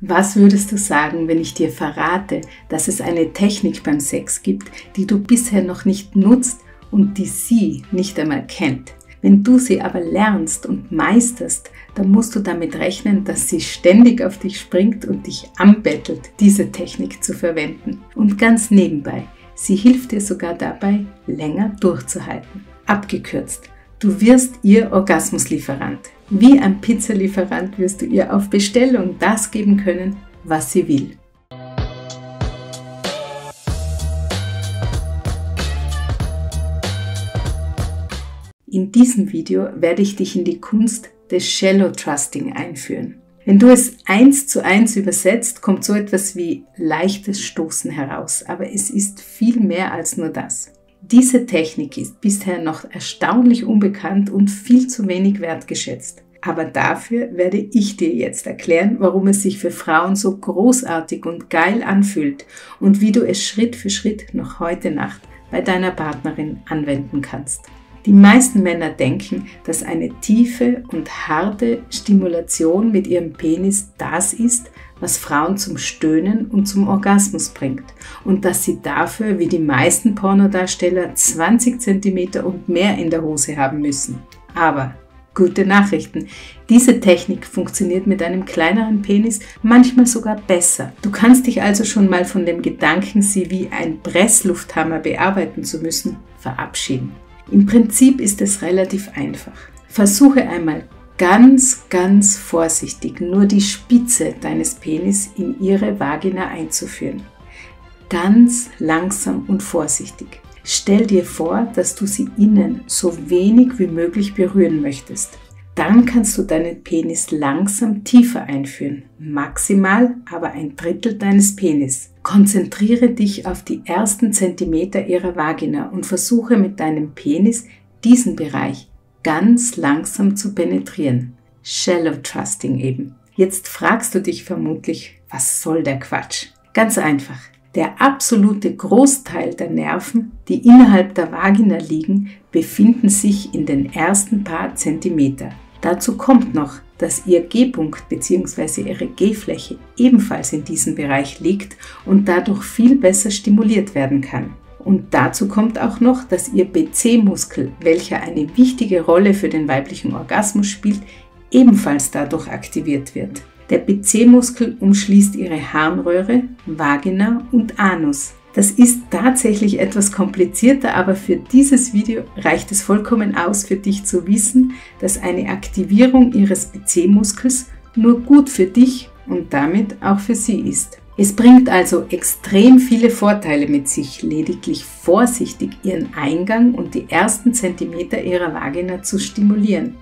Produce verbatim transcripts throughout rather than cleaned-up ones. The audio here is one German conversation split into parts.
Was würdest du sagen, wenn ich dir verrate, dass es eine Technik beim Sex gibt, die du bisher noch nicht nutzt und die sie nicht einmal kennt? Wenn du sie aber lernst und meisterst, dann musst du damit rechnen, dass sie ständig auf dich springt und dich anbettelt, diese Technik zu verwenden. Und ganz nebenbei, sie hilft dir sogar dabei, länger durchzuhalten. Abgekürzt, du wirst ihr Orgasmuslieferant. Wie ein Pizzalieferant wirst du ihr auf Bestellung das geben können, was sie will. In diesem Video werde ich dich in die Kunst des Shallow Trusting einführen. Wenn du es eins zu eins übersetzt, kommt so etwas wie leichtes Stoßen heraus, aber es ist viel mehr als nur das. Diese Technik ist bisher noch erstaunlich unbekannt und viel zu wenig wertgeschätzt. Aber dafür werde ich dir jetzt erklären, warum es sich für Frauen so großartig und geil anfühlt und wie du es Schritt für Schritt noch heute Nacht bei deiner Partnerin anwenden kannst. Die meisten Männer denken, dass eine tiefe und harte Stimulation mit ihrem Penis das ist, was Frauen zum Stöhnen und zum Orgasmus bringt und dass sie dafür, wie die meisten Pornodarsteller, zwanzig Zentimeter und mehr in der Hose haben müssen. Aber gute Nachrichten, diese Technik funktioniert mit einem kleineren Penis manchmal sogar besser. Du kannst dich also schon mal von dem Gedanken, sie wie ein Presslufthammer bearbeiten zu müssen, verabschieden. Im Prinzip ist es relativ einfach. Versuche einmal ganz, ganz vorsichtig nur die Spitze deines Penis in ihre Vagina einzuführen. Ganz langsam und vorsichtig. Stell dir vor, dass du sie innen so wenig wie möglich berühren möchtest. Dann kannst du deinen Penis langsam tiefer einführen, maximal aber ein Drittel deines Penis. Konzentriere dich auf die ersten Zentimeter ihrer Vagina und versuche mit deinem Penis diesen Bereich ganz langsam zu penetrieren. Shallow Trusting eben. Jetzt fragst du dich vermutlich, was soll der Quatsch? Ganz einfach. Der absolute Großteil der Nerven, die innerhalb der Vagina liegen, befinden sich in den ersten paar Zentimeter. Dazu kommt noch, dass ihr G-Punkt bzw. ihre G-Fläche ebenfalls in diesem Bereich liegt und dadurch viel besser stimuliert werden kann. Und dazu kommt auch noch, dass ihr B C-Muskel, welcher eine wichtige Rolle für den weiblichen Orgasmus spielt, ebenfalls dadurch aktiviert wird. Der B C-Muskel umschließt ihre Harnröhre, Vagina und Anus. Das ist tatsächlich etwas komplizierter, aber für dieses Video reicht es vollkommen aus, für dich zu wissen, dass eine Aktivierung ihres B C-Muskels nur gut für dich und damit auch für sie ist. Es bringt also extrem viele Vorteile mit sich, lediglich vorsichtig ihren Eingang und die ersten Zentimeter ihrer Vagina zu stimulieren.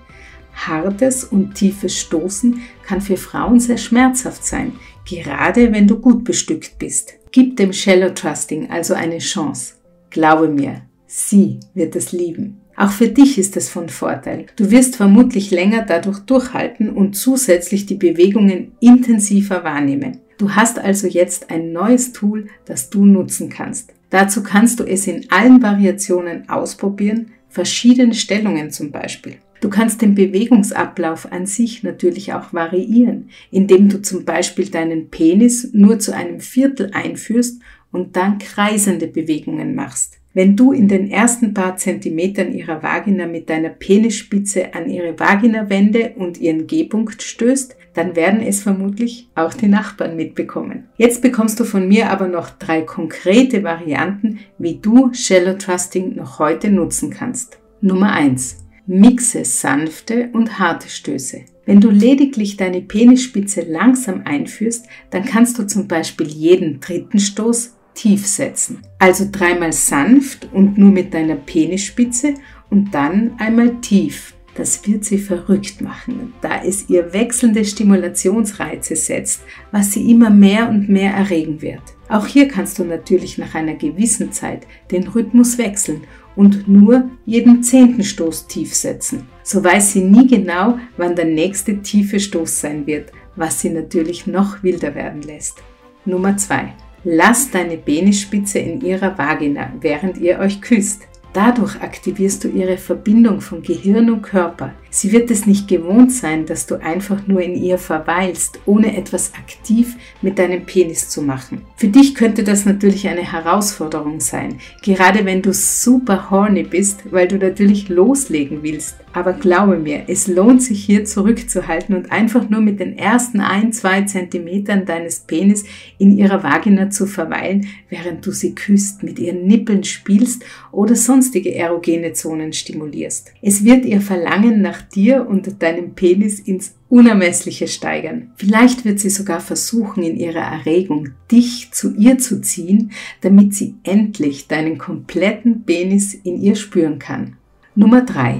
Hartes und tiefes Stoßen kann für Frauen sehr schmerzhaft sein, gerade wenn du gut bestückt bist. Gib dem Shallow Trusting also eine Chance. Glaube mir, sie wird es lieben. Auch für dich ist es von Vorteil. Du wirst vermutlich länger dadurch durchhalten und zusätzlich die Bewegungen intensiver wahrnehmen. Du hast also jetzt ein neues Tool, das du nutzen kannst. Dazu kannst du es in allen Variationen ausprobieren, verschiedene Stellungen zum Beispiel. Du kannst den Bewegungsablauf an sich natürlich auch variieren, indem du zum Beispiel deinen Penis nur zu einem Viertel einführst und dann kreisende Bewegungen machst. Wenn du in den ersten paar Zentimetern ihrer Vagina mit deiner Penisspitze an ihre Vaginawände und ihren G-Punkt stößt, dann werden es vermutlich auch die Nachbarn mitbekommen. Jetzt bekommst du von mir aber noch drei konkrete Varianten, wie du Shallow Trusting noch heute nutzen kannst. Nummer eins. Mixe sanfte und harte Stöße. Wenn du lediglich deine Penisspitze langsam einführst, dann kannst du zum Beispiel jeden dritten Stoß tief setzen. Also dreimal sanft und nur mit deiner Penisspitze und dann einmal tief. Das wird sie verrückt machen, da es ihr wechselnde Stimulationsreize setzt, was sie immer mehr und mehr erregen wird. Auch hier kannst du natürlich nach einer gewissen Zeit den Rhythmus wechseln und nur jeden zehnten Stoß tief setzen. So weiß sie nie genau, wann der nächste tiefe Stoß sein wird, was sie natürlich noch wilder werden lässt. Nummer zwei. Lass deine Penisspitze in ihrer Vagina, während ihr euch küsst. Dadurch aktivierst du ihre Verbindung von Gehirn und Körper. Sie wird es nicht gewohnt sein, dass du einfach nur in ihr verweilst, ohne etwas aktiv mit deinem Penis zu machen. Für dich könnte das natürlich eine Herausforderung sein, gerade wenn du super horny bist, weil du natürlich loslegen willst. Aber glaube mir, es lohnt sich hier zurückzuhalten und einfach nur mit den ersten ein, zwei Zentimetern deines Penis in ihrer Vagina zu verweilen, während du sie küsst, mit ihren Nippeln spielst oder sonstige erogene Zonen stimulierst. Es wird ihr Verlangen nach dir und deinem Penis ins Unermessliche steigern. Vielleicht wird sie sogar versuchen, in ihrer Erregung dich zu ihr zu ziehen, damit sie endlich deinen kompletten Penis in ihr spüren kann. Nummer drei.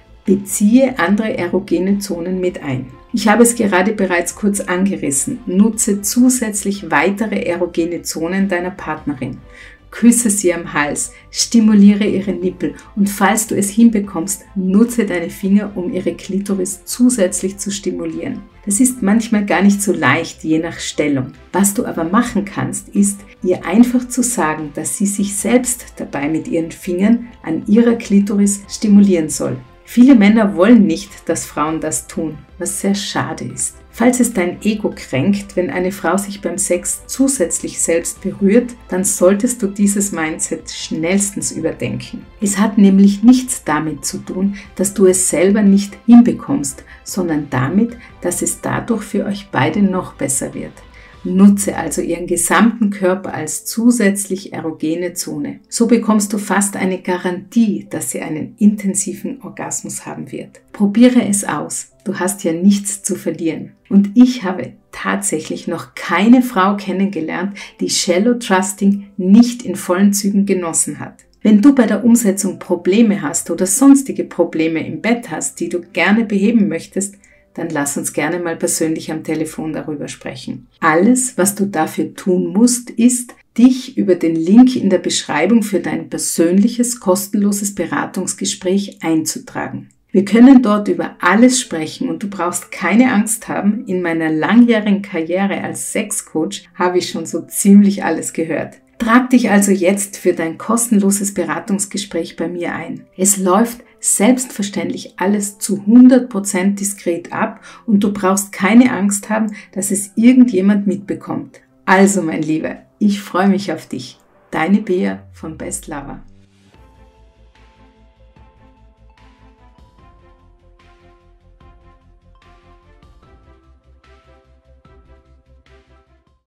Beziehe andere erogene Zonen mit ein. Ich habe es gerade bereits kurz angerissen. Nutze zusätzlich weitere erogene Zonen deiner Partnerin. Küsse sie am Hals, stimuliere ihre Nippel und falls du es hinbekommst, nutze deine Finger, um ihre Klitoris zusätzlich zu stimulieren. Das ist manchmal gar nicht so leicht, je nach Stellung. Was du aber machen kannst, ist, ihr einfach zu sagen, dass sie sich selbst dabei mit ihren Fingern an ihrer Klitoris stimulieren soll. Viele Männer wollen nicht, dass Frauen das tun, was sehr schade ist. Falls es dein Ego kränkt, wenn eine Frau sich beim Sex zusätzlich selbst berührt, dann solltest du dieses Mindset schnellstens überdenken. Es hat nämlich nichts damit zu tun, dass du es selber nicht hinbekommst, sondern damit, dass es dadurch für euch beide noch besser wird. Nutze also ihren gesamten Körper als zusätzlich erogene Zone. So bekommst du fast eine Garantie, dass sie einen intensiven Orgasmus haben wird. Probiere es aus. Du hast ja nichts zu verlieren. Und ich habe tatsächlich noch keine Frau kennengelernt, die Shallow Trusting nicht in vollen Zügen genossen hat. Wenn du bei der Umsetzung Probleme hast oder sonstige Probleme im Bett hast, die du gerne beheben möchtest, dann lass uns gerne mal persönlich am Telefon darüber sprechen. Alles, was du dafür tun musst, ist, dich über den Link in der Beschreibung für dein persönliches, kostenloses Beratungsgespräch einzutragen. Wir können dort über alles sprechen und du brauchst keine Angst haben. In meiner langjährigen Karriere als Sexcoach habe ich schon so ziemlich alles gehört. Trag dich also jetzt für dein kostenloses Beratungsgespräch bei mir ein. Es läuft selbstverständlich alles zu hundert Prozent diskret ab und du brauchst keine Angst haben, dass es irgendjemand mitbekommt. Also mein Lieber, ich freue mich auf dich. Deine Bea von Best Lover.